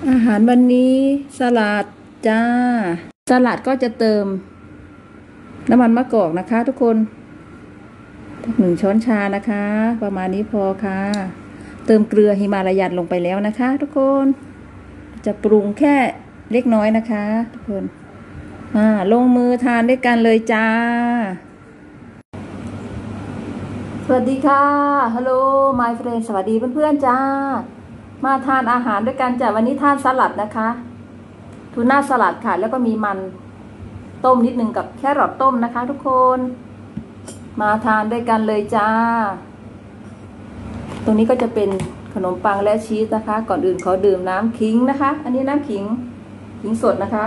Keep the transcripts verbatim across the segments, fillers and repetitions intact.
อาหารวันนี้สลัดจ้าสลัดก็จะเติมน้ำมันมะกอกนะคะทุกคนหนึ่งช้อนชานะคะประมาณนี้พอค่ะเติมเกลือหิมาลายันลงไปแล้วนะคะทุกคนจะปรุงแค่เล็กน้อยนะคะทุกคนอ่าลงมือทานด้วยกันเลยจ้าสวัสดีค่ะฮัลโหล my friend สวัสดีเพื่อนๆจ้ามาทานอาหารด้วยกันจ้ะวันนี้ทานสลัดนะคะทูน่าสลัดค่ะแล้วก็มีมันต้มนิดนึงกับแครอทต้มนะคะทุกคนมาทานด้วยกันเลยจ้าตรงนี้ก็จะเป็นขนมปังและชีสนะคะก่อนอื่นขอดื่มน้ำขิงนะคะอันนี้น้ำขิงขิงสดนะคะ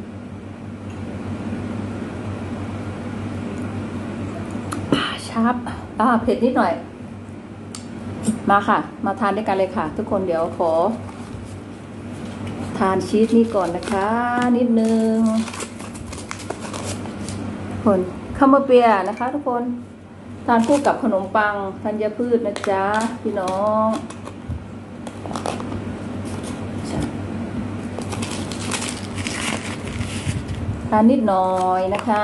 ชับอ่าเผ็ดนิดหน่อยมาค่ะมาทานด้วยกันเลยค่ะทุกคนเดี๋ยวขอทานชีสนี่ก่อนนะคะนิดนึงคนคาโมเปียนะคะทุกคนทานคู่กับขนมปังธัญพืชนะจ๊ะพี่น้องทานนิดหน่อยนะคะ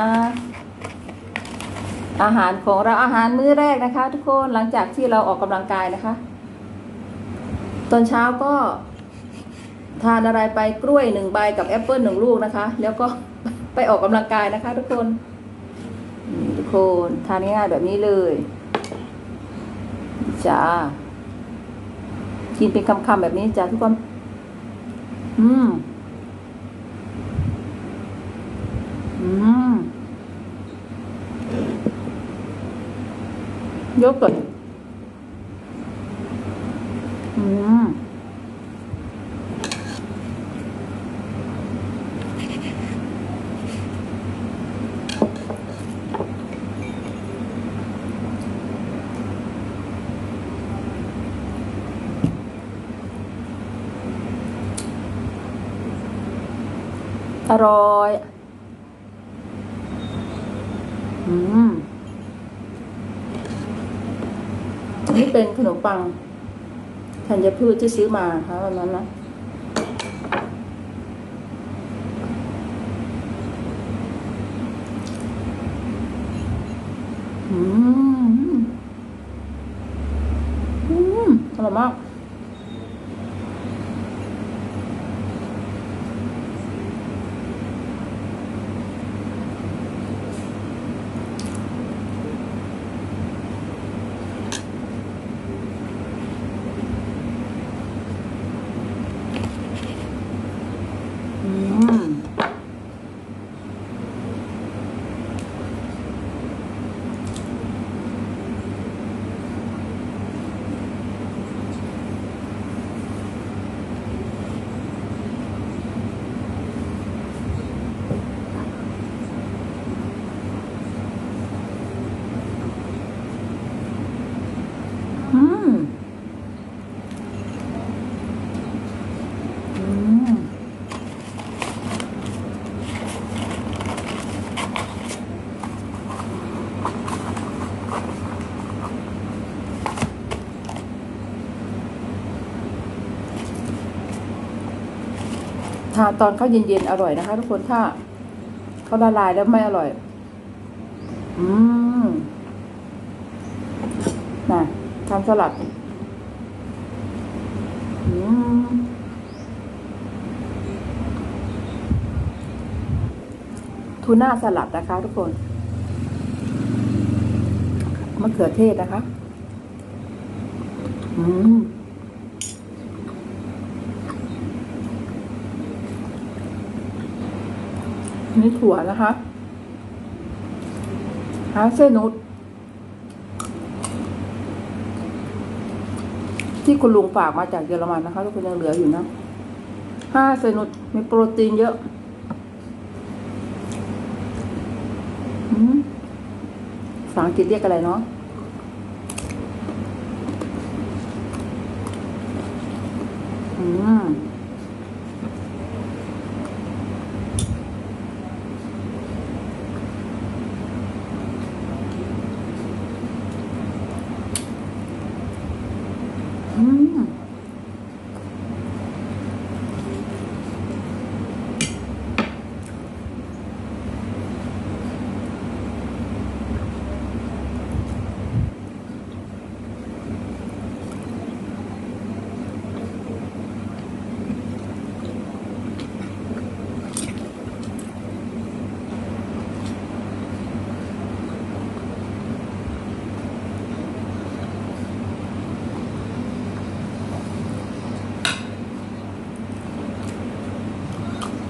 อาหารของเราอาหารมื้อแรกนะคะทุกคนหลังจากที่เราออกกำลังกายนะคะตอนเช้าก็ทานอะไรไปกล้วยหนึ่งใบกับแอปเปิ้ลหนึ่งลูกนะคะแล้วก็ไปออกกำลังกายนะคะทุกคนทุกคนทานง่ายๆแบบนี้เลยจ้ากินเป็นคำๆแบบนี้จ้าทุกคนอืมอืมยกก่อนอืมอร่อยอืมนี่เป็นขนมปังธัญพืชที่ซื้อมาค่ะวันนั้นนะอืมอืมอร่อยมากทานตอนเขาเย็นๆอร่อยนะคะทุกคนถ้าเขาละลายแล้วไม่อร่อยอืมน่ะทานสลัดอืมทูน่าสลัดนะคะทุกคนมะเขือเทศนะคะอืมนี่ถั่วนะคะฮาเซลนัทที่คุณลุงฝากมาจากเยอรมันนะคะทุกคนยังเหลืออยู่นะฮาเซลนัทมีโปรตีนเยอะอืมภาษาอังกฤษเรียกอะไรเนาะอืมอืม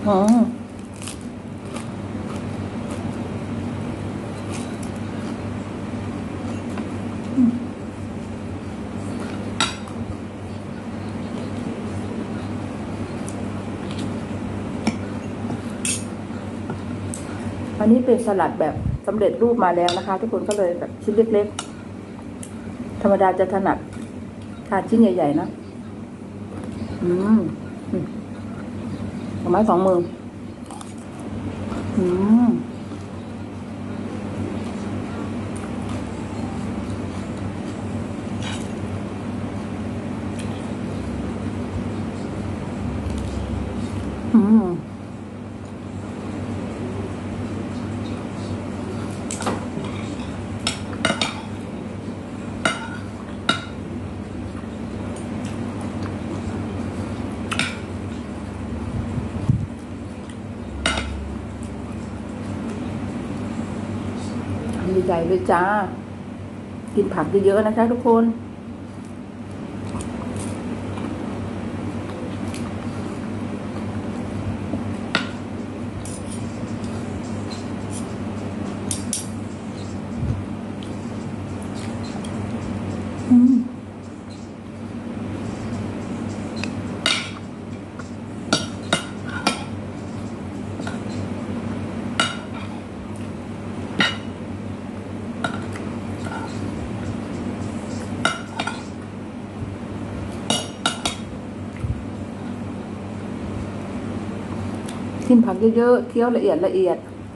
อ๋ออันนี้เป็นสลัดแบบสำเร็จรูปมาแล้วนะคะ ทุกคนก็เลยแบบชิ้นเล็กๆธรรมดาจะถนัดทานชิ้นใหญ่ๆนะอืมเอาไม้สองมืออืมอืมใหญ่ๆเลยจ้ากินผักเยอะๆนะคะทุกคนอืมกินผักเยอะๆเคี้ยวละเอียดละเอียด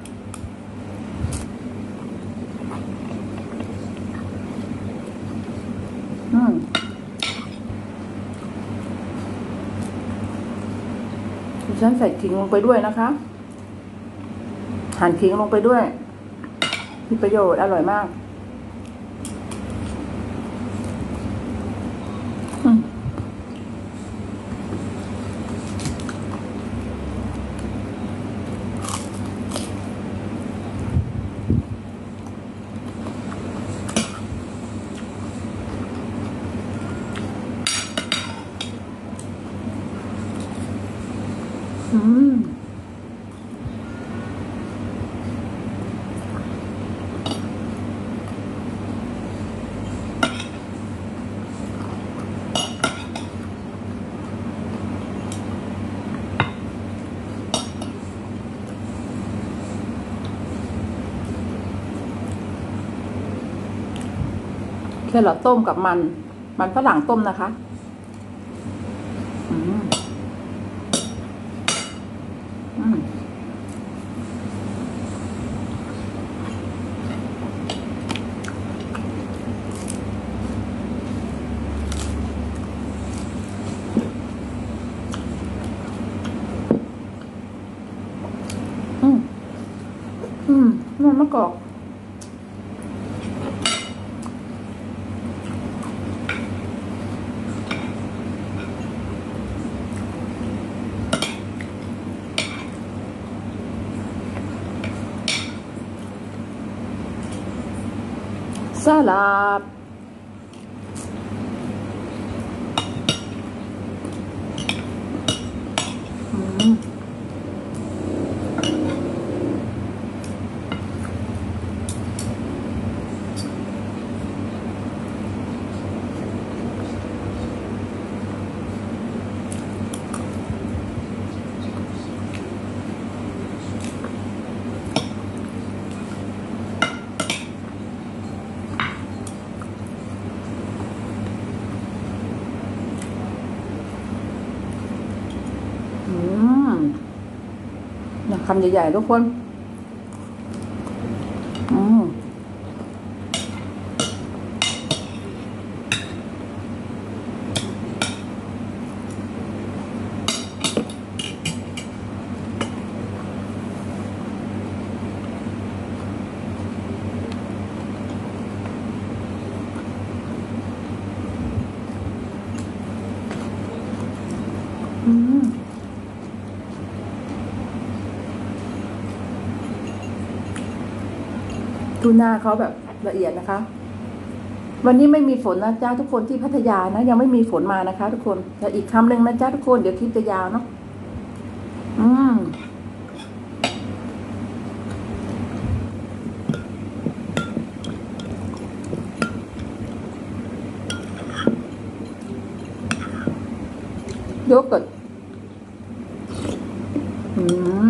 อืมดิฉันใส่ขิงลงไปด้วยนะคะหั่นขิงลงไปด้วยมีประโยชน์อร่อยมากอืมอืมแครอทต้มกับมันมันฝรั่งต้มนะคะอืมอืมอืมอืมมันมะกอกสลัดอืมอืมนะคำใหญ่ๆทุกคนอืมอืมทูน่าเขาแบบละเอียดนะคะ วันนี้ไม่มีฝนนะจ้าทุกคนที่พัทยานะยังไม่มีฝนมานะคะทุกคนแต่อีกคำหนึ่งนะจ้าทุกคนเดี๋ยวคลิปจะยาวเนาะอืมโยเกิร์ตอืม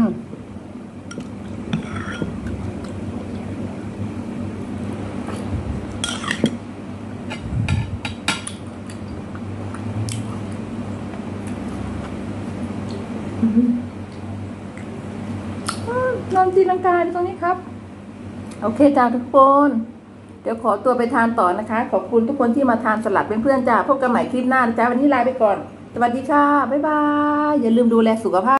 นอนตีลังกาตรงนี้ครับโอเคจ้าทุกคนเดี๋ยวขอตัวไปทานต่อนะคะขอบคุณทุกคนที่มาทานสลัดเป็นเพื่อนจ้าพบกันใหม่คลิปหน้าจ้าวันนี้ลาไปก่อนสวัสดีค่ะบ๊ายบายอย่าลืมดูแลสุขภาพ